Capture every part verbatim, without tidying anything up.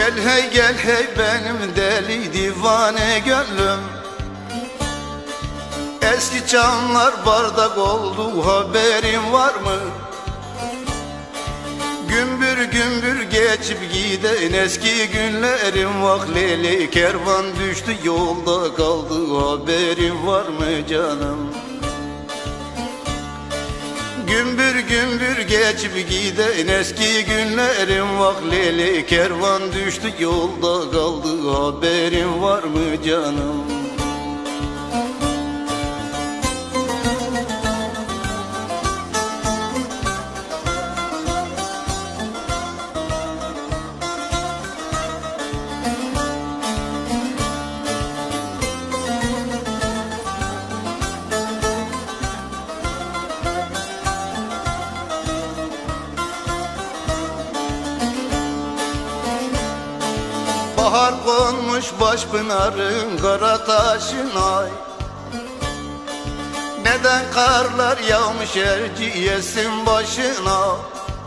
Gel hey gel hey benim deli divane gönlüm, eski çamlar bardak oldu, haberin var mı? Gümbür gümbür geçip giden eski günlerim, vah leyli kervan düştü yolda kaldı, haberin var mı canım? Gümbür gümbür geçip giden eski günlerim, vah leyli kervan düştü yolda kaldı, haberin var mı canım? Bahar konmuş Başpınar'ın kara taşına, neden karlar yağmış Erciyes'in başına?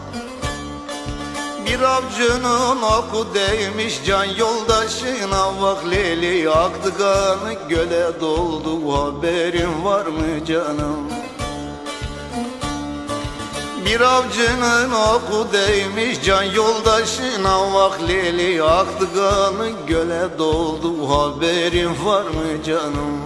Bir avcının oku değmiş can yoldaşına, vah leyli aktı kanı göle doldu, haberin var mı canım? Bir avcının oku değmiş can yoldaşına, vah leyli aktı kanı göle doldu, haberin var mı canım?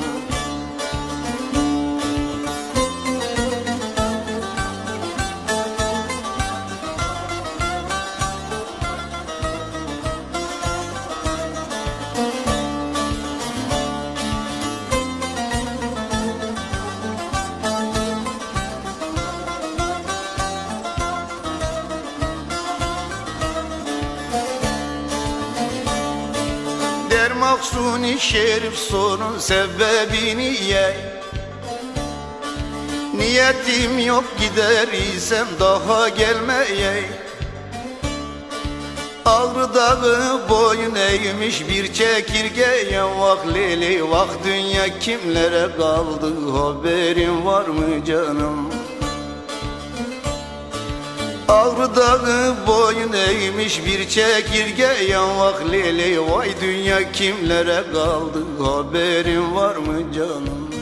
Der Maksuni Şerif sorun sebebini ye. Niyetim yok gider isem daha gelmeye. Ağrı dağı boyun eğmiş bir çekirgeye, vah leyli vah dünya kimlere kaldı, haberin var mı canım? Ağrı dağı boyun eğmiş bir çekirgeye, vah leyli vay dünya kimlere kaldı, haberin var mı canım?